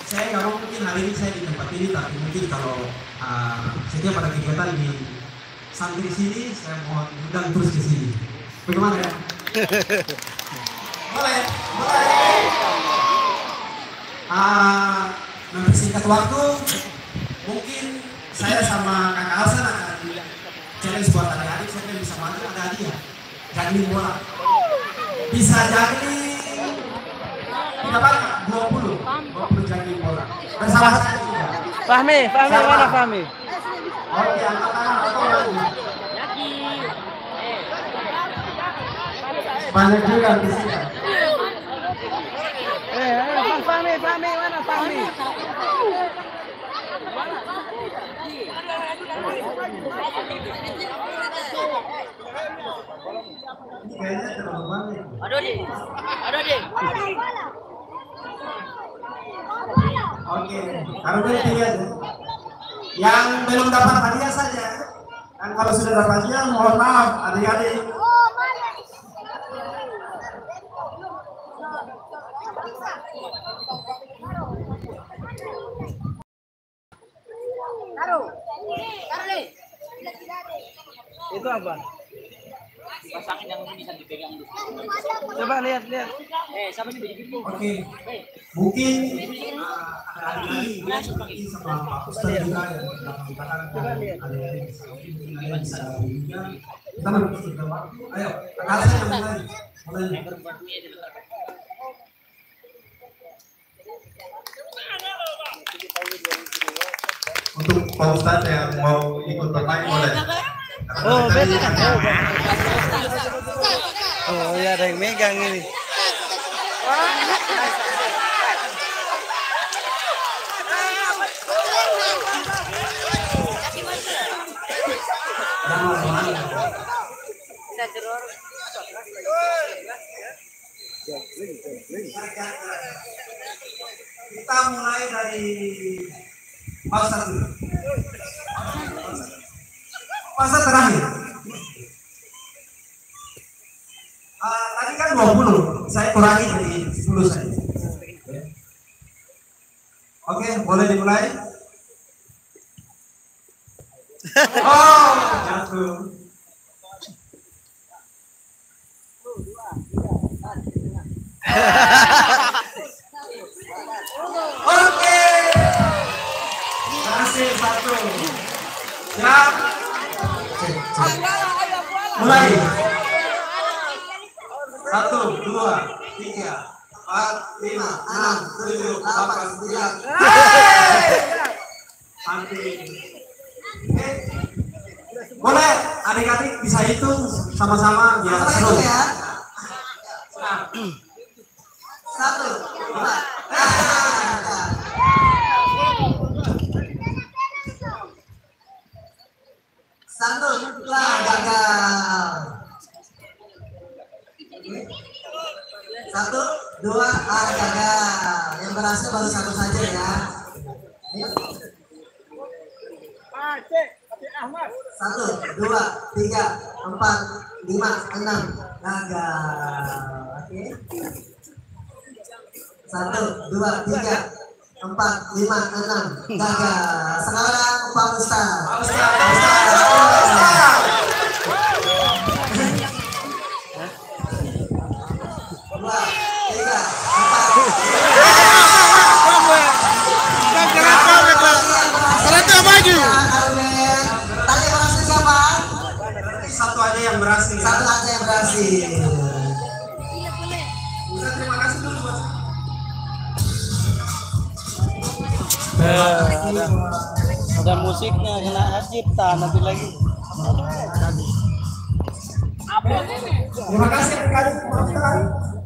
saya nggak mau mungkin hari ini saya di tempat ini, tapi mungkin kalau setiap ada kegiatan di santri sini, saya mohon undang terus ke sini. Bagaimana ya? Boleh, boleh. Mempersingkat waktu, mungkin saya sama Kakak Hasan akan challenge buat adik-adik, saya bisa maju ada hadiah. Juggling bola. Bisa juggling tidak banyak, 20 juggling bola. Bersama saya juga. Fahmi, mana Fahmi? Oke, angkat tangan atau lagi. Banyak juga di sini. Fahmi, mana Fahmi? Kayaknya terlalu banyak. Aduh, Dik. Oke, kalau boleh lihat ya. Yang belum dapat hadiah saja. Dan kalau sudah dapat hadiah, mohon maaf adik-adik. Taruh deh. Itu apa? Pasangin yang ini bisa dipegang dulu. Coba lihat. Sama ini begini. Oke, mungkin ada lagi ya seperti sama Pak Ustaz juga yang mengatakan adik-adik bisa juga. Kita memiliki waktu. Ayo, kasih yang mulai. Untuk Pak Ustaz yang mau ikut bermain boleh. Oh, beda. Oh, ya ada yang megang ini. Kita mulai dari fase dulu. Fase terakhir. Tadi kan 20, saya kurangi dari 10 saja. Oke, boleh dimulai. Oh, jatuh. Oke, berhasil satu. Siap. Mulai. 1, 2, 3, 4, 5, 6, 7, 8, 9. Boleh adik-adik bisa hitung sama-sama biar seru ya. 1, 2. Satu, gagal. 1, 2, gagal. Yang berhasil baru satu saja ya. Ayo. 1, 2, 3, 4, 5, 6. Gagal. Oke. 1, 2, 3, 4, 5, 6. Gagal. Sekarang Pak Ustaz. Pak Ustaz. 2, 3, 4. Tadi berhasil siapa? Satu aja yang berhasil. Satu aja yang berhasil. Terima kasih dulu Mas. Ada musiknya, kena cipta nanti lagi. Terima kasih sekali.